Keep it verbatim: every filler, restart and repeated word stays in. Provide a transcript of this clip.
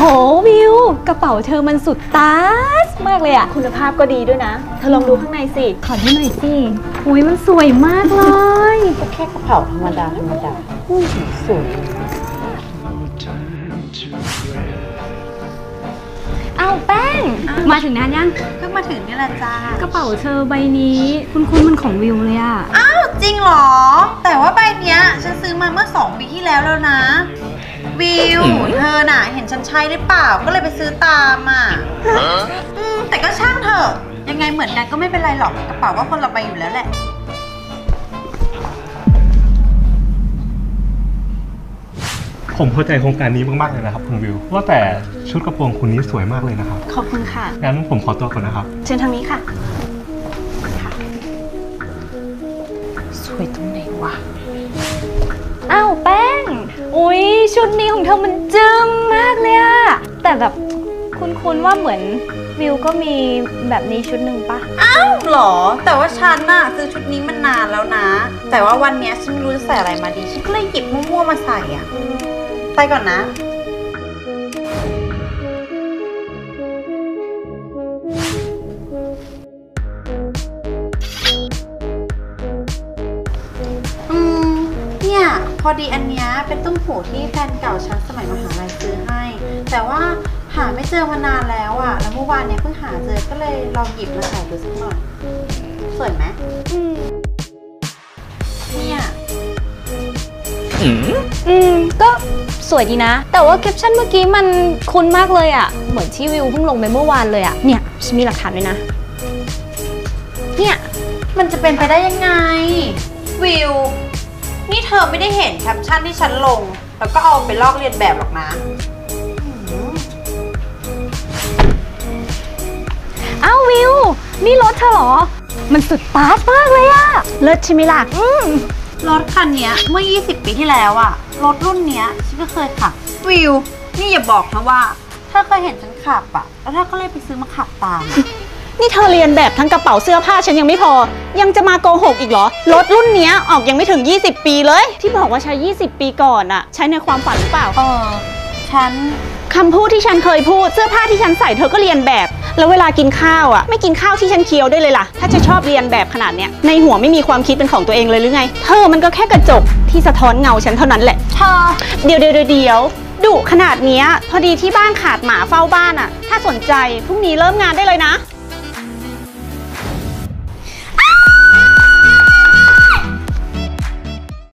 วิวกระเป๋าเธอมันสุดตาสมากเลยอะคุณภาพก็ดีด้วยนะเธอลองดูข้างในสิขอดูหน่อยสิโอ้ยมันสวยมากเลยก็แค่กระเป๋าธรรมดาธรรมดาอุ้ยสวยเอาแป้งมาถึงนานยังเพิ่งมาถึงนี่แหละจ้ากระเป๋าเธอใบนี้คุ้นๆมันของวิวเลยอะอ้าวจริงเหรอแต่ว่าใบเนี้ยฉันซื้อมาเมื่อสองปีที่แล้วแล้วนะวิวเธอน่ะเห็นฉันใช้หรือเปล่าก็เลยไปซื้อตามอ่ะอืมแต่ก็ช่างเถอะยังไงเหมือนกันก็ไม่เป็นไรหรอกกระเป๋าก็คนละใบอยู่แล้วแหละผมเข้าใจโครงการนี้มากๆเลยนะครับคุณวิวว่าแต่ชุดกระโปรงคุณนี้สวยมากเลยนะครับขอบคุณค่ะงั้นผมขอตัวก่อนนะครับเชิญทางนี้ค่ะสวยตรงไหนวะอ้าวแป้งอุ๊ยชุดนี้ของเธอมันจึ้งมากเลยอะแต่แบบคุ้นๆว่าเหมือนวิวก็มีแบบนี้ชุดหนึ่งปะอ้าวหรอแต่ว่าฉันน่ะซื้อชุดนี้มานานแล้วนะแต่ว่าวันนี้ฉันไม่รู้จะใส่อะไรมาดีฉันก็เลยหยิบมั่วๆมาใส่อ่ะไปก่อนนะอืมเนี่ยพอดีอันเนี้ยเป็นตุ้มหูที่แฟนเก่าฉันสมัยมหาลัยซื้อให้แต่ว่าหาไม่เจอมานานแล้วอ่ะแล้วเมื่อวานเนี้ยเพิ่งหาเจอก็เลยลองหยิบมาใส่ดูสักหน่อยสวยไหมอืมเนี่ยอืมอืมก็สวยดีนะแต่ว่าแคปชั่นเมื่อกี้มันคุ้นมากเลยอ่ะเหมือนที่วิวเพิ่งลงไปเมื่อวานเลยอ่ะเนี่ยฉันมีหลักฐานด้วยนะเนี่ยมันจะเป็นไปได้ยังไงวิวนี่เธอไม่ได้เห็นแคปชั่นที่ฉันลงแล้วก็เอาไปลอกเลียนแบบหรอกนะอ้าววิวนี่รถเธอเหรอมันสุดตาสมากเลยอะเลิศใช่ไหมล่ะอืมรถคันนี้เมื่อยี่สิบปีที่แล้วอะรถรุ่นเนี้ยฉันก็เคยขับวิวนี่อย่าบอกนะว่าถ้าเคยเห็นฉันขับอะแล้วถ้าก็เลยไปซื้อมาขับตามนี่เธอเรียนแบบทั้งกระเป๋าเสื้อผ้าฉันยังไม่พอยังจะมาโกหกอีกเหรอรถรุ่นนี้ออกยังไม่ถึงยี่สิบปีเลยที่บอกว่าใช้ยี่สิบปีก่อนอะใช้ในความฝันหรือเปล่าเออฉันคำพูดที่ฉันเคยพูดเสื้อผ้าที่ฉันใส่เธอก็เรียนแบบแล้วเวลากินข้าวอ่ะไม่กินข้าวที่ฉันเคี้ยวได้เลยล่ะถ้าจะชอบเรียนแบบขนาดเนี้ยในหัวไม่มีความคิดเป็นของตัวเองเลยหรือไงเธอมันก็แค่กระจกที่สะท้อนเงาฉันเท่านั้นแหละเธอเดี๋ยวเดี๋ยวเดี๋ยวดุขนาดนี้พอดีที่บ้านขาดหมาเฝ้าบ้านอ่ะถ้าสนใจพรุ่งนี้เริ่มงานได้เลยนะ